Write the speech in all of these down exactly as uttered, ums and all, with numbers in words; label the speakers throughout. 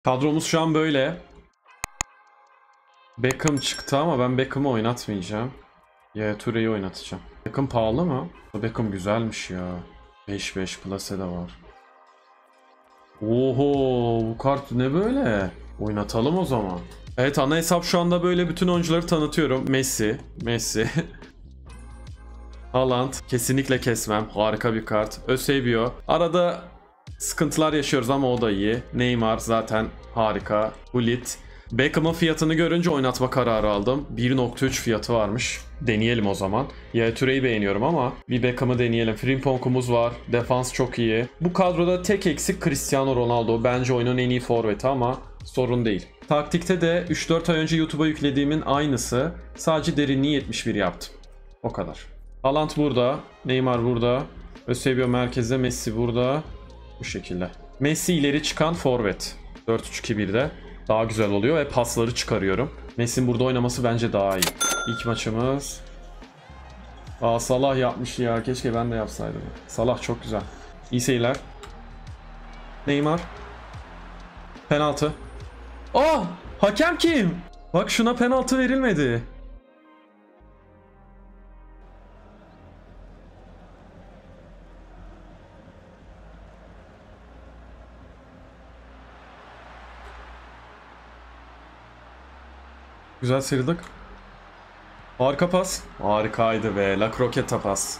Speaker 1: Kadromuz şu an böyle. Beckham çıktı ama ben Beckham'ı oynatmayacağım. Ya Toure'yi oynatacağım. Beckham pahalı mı? Beckham güzelmiş ya. beş beş plase de var. Oho, bu kart ne böyle? Oynatalım o zaman. Evet, ana hesap şu anda böyle bütün oyuncuları tanıtıyorum. Messi, Messi. Haaland kesinlikle kesmem. Harika bir kart. Eusebio. Arada sıkıntılar yaşıyoruz ama o da iyi. Neymar zaten harika. Gullit. Beckham'ın fiyatını görünce oynatma kararı aldım. bir nokta üç fiyatı varmış. Deneyelim o zaman. Yaya Toure'yi beğeniyorum ama bir Beckham'ı deneyelim. Frimpong'umuz var. Defans çok iyi. Bu kadroda tek eksik Cristiano Ronaldo. Bence oyunun en iyi forveti ama sorun değil. Taktikte de üç dört ay önce YouTube'a yüklediğimin aynısı. Sadece derinliği yetmiş bir yaptım. O kadar. Haaland burada. Neymar burada. Eusebio merkezde. Messi burada. Bu şekilde. Messi ileri çıkan forvet. dört üç iki bir'de. Daha güzel oluyor ve pasları çıkarıyorum. Messi'nin burada oynaması bence daha iyi. İlk maçımız. Aa, Salah yapmış ya. Keşke ben de yapsaydım. Salah çok güzel. İyi seyirler. Neymar. Penaltı. Aa! Hakem kim? Bak, şuna penaltı verilmedi. Güzel sıyrıldık. Harika pas. Harikaydı be. La Croqueta pas.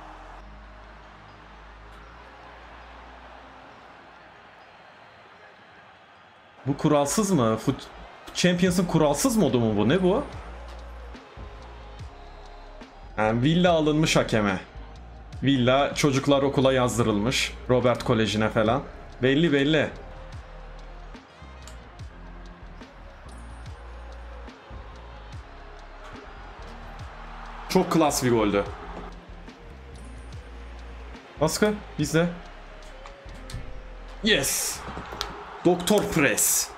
Speaker 1: Bu kuralsız mı? Foot Champions'ın kuralsız modu mu bu? Ne bu? Yani villa alınmış hakeme. Villa çocuklar okula yazdırılmış. Robert Koleji'ne falan. Belli belli. Çok klas bir goldü. Baskı bizde. Yes. Doktor Press.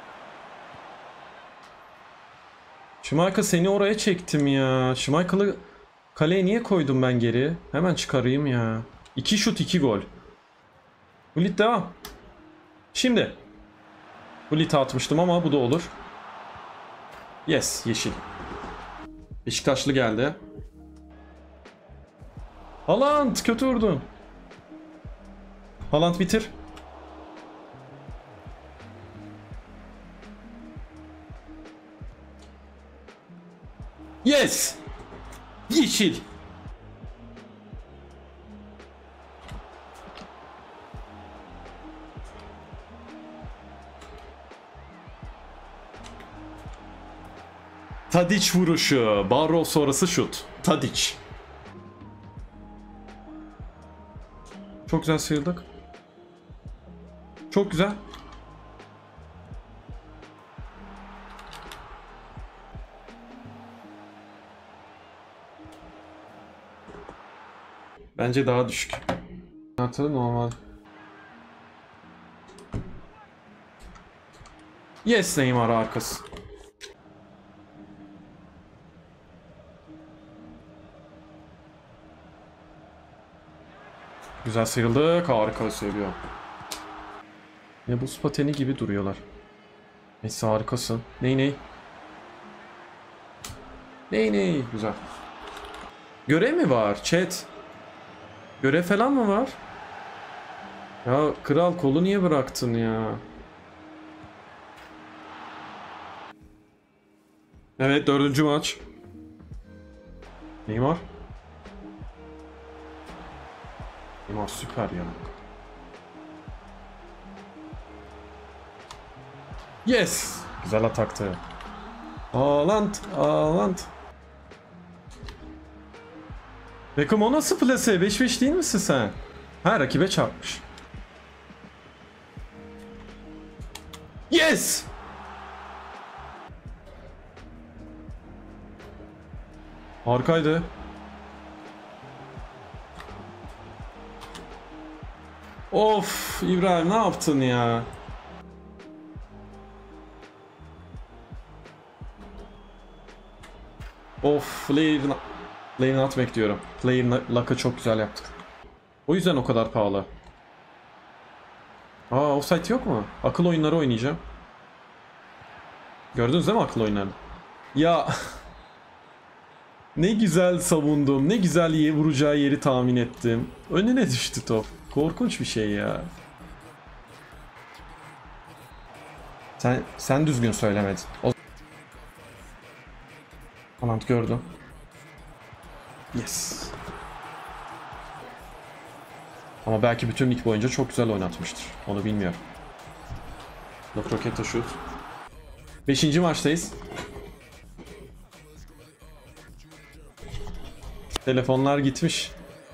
Speaker 1: Schmeichel, seni oraya çektim ya. Schmeichel'ı kaleye niye koydum ben geri? Hemen çıkarayım ya. iki şut iki gol. Gullit devam. Şimdi. Gullit'e atmıştım ama bu da olur. Yes, yeşil. Beşiktaşlı geldi. Haaland kötü vurdun. Haaland bitir. Yes. Yeşil. Tadic vuruşu. Barrow sonrası şut. Tadic. Çok güzel sıyrıldık. Çok güzel. Bence daha düşük. Atı normal. Yes, Neymar arkası. Güzel sıyrıldık. Harika söylüyor. Ya buz pateni gibi duruyorlar. Messi harikasın. Ney ney? Ney ney? Güzel. Görev mi var? Chat. Görev falan mı var? Ya kral, kolu niye bıraktın ya? Evet, dördüncü maç. Neymar. Neymar süper ya. Yes. Güzel ataktı. Haaland, Haaland. Beckham o nasıl plase? beş beş değil misin sen? Ha, rakibe çarpmış. Yes. Harikaydı. Of İbrahim, ne yaptın ya? Of, player Player not bekliyorum. Player luck'ı çok güzel yaptık. O yüzden o kadar pahalı. Aa, offside yok mu? Akıl oyunları oynayacağım. Gördünüz değil mi akıl oyunlarını? Ya ne güzel savundum. Ne güzel ye vuracağı yeri tahmin ettim. Önüne düştü top. Korkunç bir şey ya. Sen sen düzgün söylemedin. O Haaland gördüm. Yes. Ama belki bütün lig boyunca çok güzel oynatmıştır. Onu bilmiyorum. Look Rocket'a şut. Beşinci maçtayız. Telefonlar gitmiş.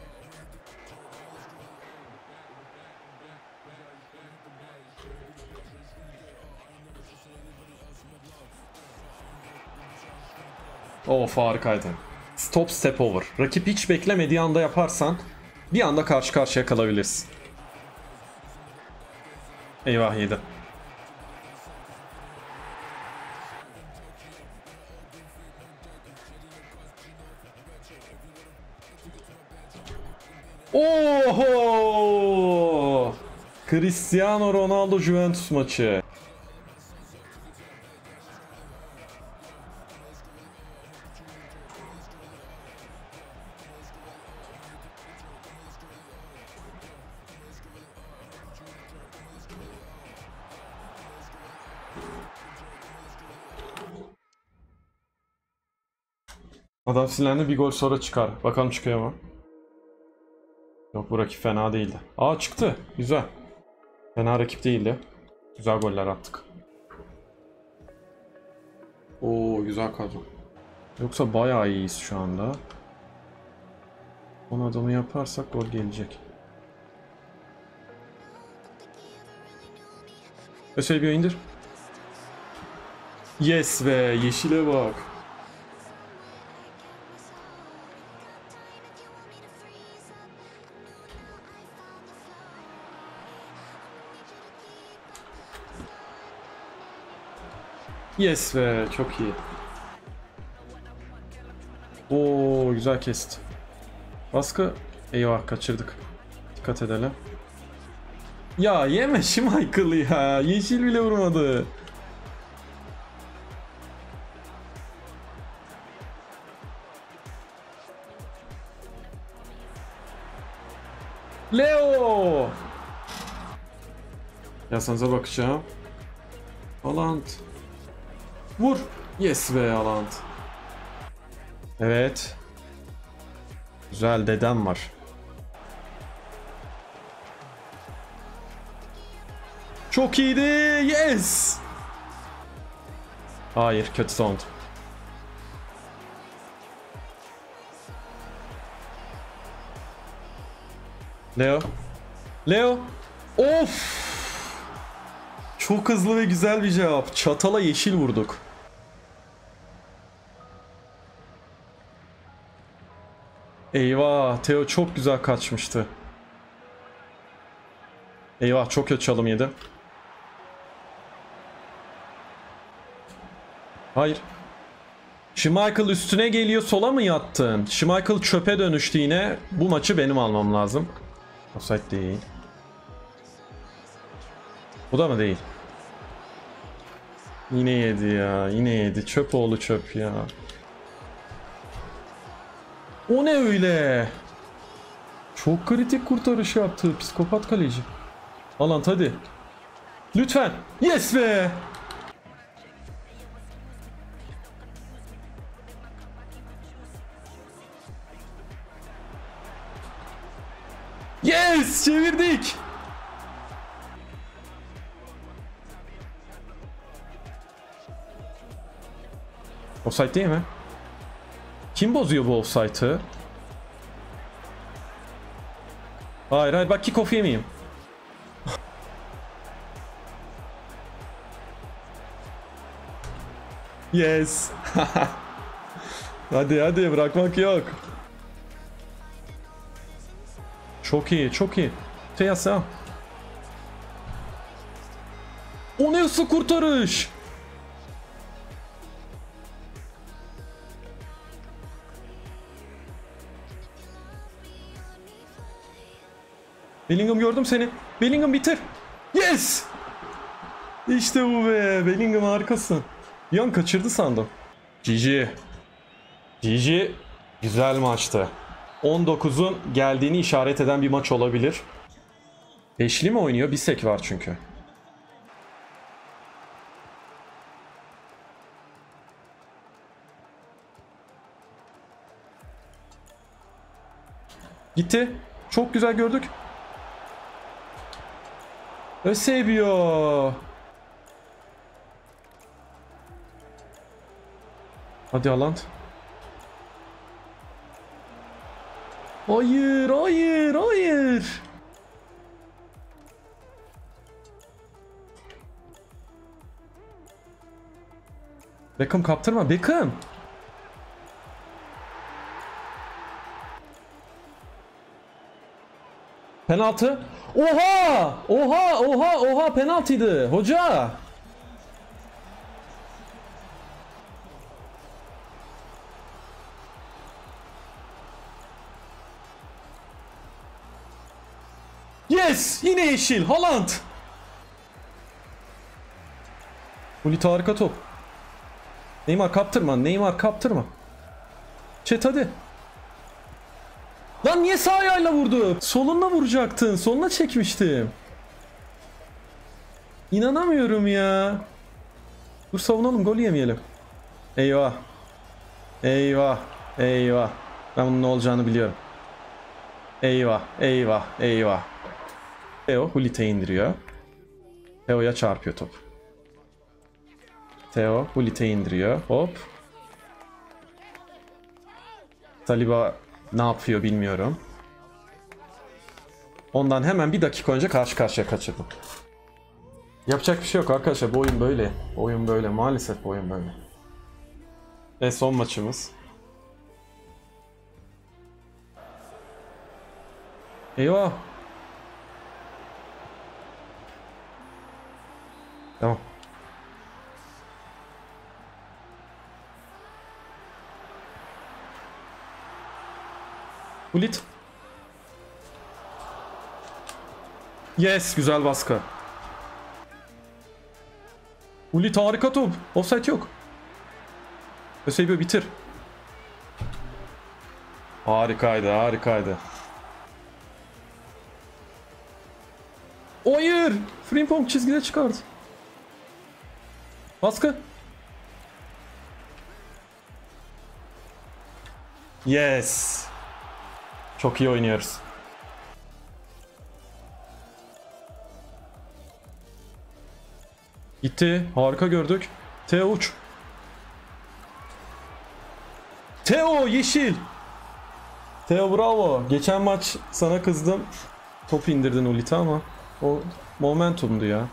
Speaker 1: Of harikaydı. Stop step over. Rakip hiç beklemediği anda yaparsan bir anda karşı karşıya kalabilirsin. Eyvah yedi. Oho! Cristiano Ronaldo Juventus maçı. Adam silendi, bir gol sonra çıkar. Bakalım çıkıyor mu? Yok, bu rakip fena değildi. Aa çıktı. Güzel. Fena rakip değildi. Güzel goller attık. Oo güzel kadro. Yoksa bayağı iyiyiz şu anda. on adamı yaparsak gol gelecek. Öyle bir indir. Yes be, yeşile bak. Yes be, çok iyi. Oo güzel kesti. Baskı. Eyvah, kaçırdık. Dikkat edelim. Ya yeme Schmeichel ya. Yeşil bile vurmadı. Leo. Yazsanıza bakacağım. Haaland. Vur. Yes be Haaland. Evet. Güzel, dedem var. Çok iyiydi. Yes. Hayır, kötü sound. Leo. Leo. Of. Çok hızlı ve güzel bir cevap. Çatala yeşil vurduk. Eyvah, Theo çok güzel kaçmıştı. Eyvah, çok kötü çalım yedi. Hayır. Schmeichel üstüne geliyor, sola mı yattın? Schmeichel çöpe dönüştü yine. Bu maçı benim almam lazım. Offside değil. Bu da mı değil? Yine yedi ya, yine yedi. Çöp oğlu çöp ya. O ne öyle? Çok kritik kurtarış yaptı psikopat kaleci. Haaland hadi. Lütfen. Yes be. Yes, çevirdik. Offside değil mi? Kim bozuyor bu offside'ı? Hayır hayır, bak kick off yemeyeyim. Yes. Hadi hadi, bırakmak yok. Çok iyi, çok iyi. Teyasa. O ne ısı kurtarış? Bellingham, gördüm seni. Bellingham bitir. Yes! İşte bu be. Bellingham harikasın. Bir an kaçırdı sandım. G G. G G. Güzel maçtı. on dokuzun geldiğini işaret eden bir maç olabilir. Beşli mi oynuyor? Bir sek var çünkü. Gitti. Çok güzel gördük. Eusebio. Hadi Haaland. Hayır, hayır, hayır. Beckham kaptırma, Beckham. Penaltı. Oha! Oha! Oha! Oha! Penaltıydı. Hoca! Yes! Yine yeşil. Haaland. Gullit harika top. Neymar kaptırma. Neymar kaptırma. Chat hadi. Lan niye sağ ayağıyla vurdu? Solunla vuracaktın. Soluna çekmiştim. İnanamıyorum ya. Dur savunalım, gol yemeyelim. Eyvah. Eyvah. Eyvah. Ben bunun ne olacağını biliyorum. Eyvah. Eyvah. Eyvah. Theo Gullit'e indiriyor. Theo'ya çarpıyor top. Theo Gullit'e indiriyor. Hop. Saliba ne yapıyor bilmiyorum. Ondan hemen bir dakika önce karşı karşıya kaçırdım. Yapacak bir şey yok arkadaşlar. Bu oyun böyle. Bu oyun böyle. Maalesef bu oyun böyle. Ve son maçımız. Eyvah. Tamam. Gullit. Yes, güzel baskı. Gullit harika top. Offside yok. Eusebio bitir. Harikaydı, harikaydı. Hayır! Frimpong çizgide çıkardı. Baskı. Yes. Çok iyi oynuyoruz. Gitti. Harika gördük. Theo uç. Theo yeşil. Theo bravo. Geçen maç sana kızdım. Top indirdin Ulit'e ama o momentumdu ya.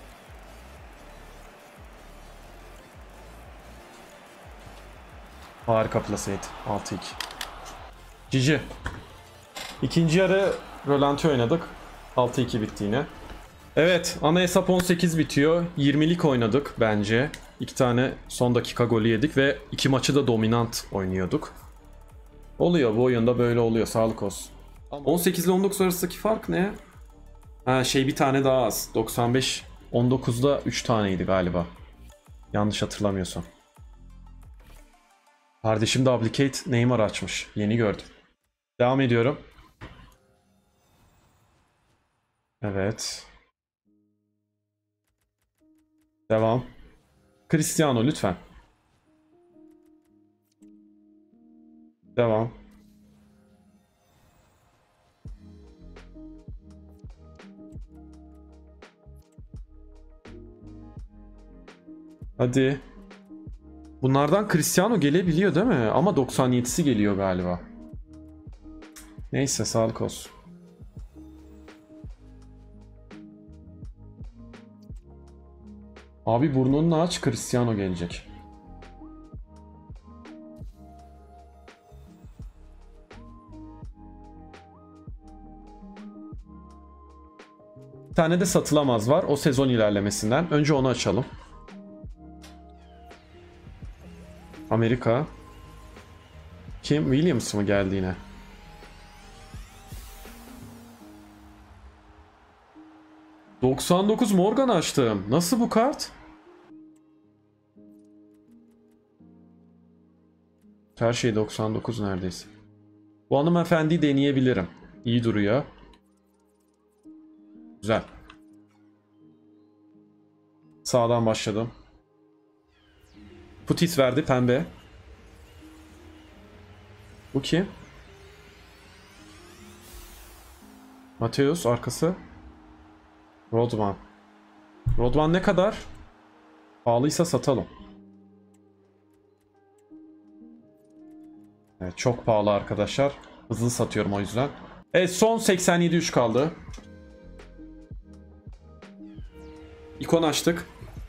Speaker 1: Harika plaseydi. altı iki. G G. İkinci yarı rölanti oynadık. altı iki bitti yine. Evet, ana hesap on sekiz bitiyor. yirmilik oynadık bence. İki tane son dakika golü yedik ve iki maçı da dominant oynuyorduk. Oluyor, bu oyunda böyle oluyor, sağlık olsun. on sekiz ile on dokuz arasındaki fark ne? Ha şey bir tane daha az. doksan beş on dokuzda üç taneydi galiba. Yanlış hatırlamıyorsam. Kardeşim de Duplicate Neymar açmış. Yeni gördüm. Devam ediyorum. Evet. Devam. Cristiano lütfen. Devam. Hadi. Bunlardan Cristiano gelebiliyor değil mi? Ama doksan yedisi geliyor galiba. Neyse sağlık olsun. Abi burnunu aç, Cristiano gelecek. Bir tane de satılamaz var o sezon ilerlemesinden. Önce onu açalım. Amerika. Kim? Williams mı geldi yine? doksan dokuz Morgan açtım. Nasıl bu kart? Her şey doksan dokuz neredeyse. Bu hanımefendi deneyebilirim. İyi duruyor. Güzel. Sağdan başladım. Putis verdi pembe. Bu kim? Mateus arkası. Rodman. Rodman ne kadar? Pahalıysa satalım. Evet, çok pahalı arkadaşlar. Hızlı satıyorum o yüzden. Evet, son seksen yedi üç kaldı. İkon açtık.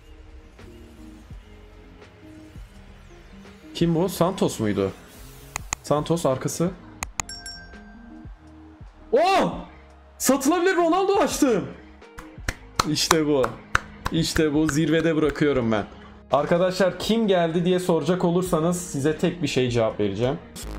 Speaker 1: Kim bu? Santos muydu? Santos arkası. Oh! Satılabilir Ronaldo açtım. İşte bu. İşte bu, zirvede bırakıyorum ben. Arkadaşlar kim geldi diye soracak olursanız size tek bir şey cevap vereceğim.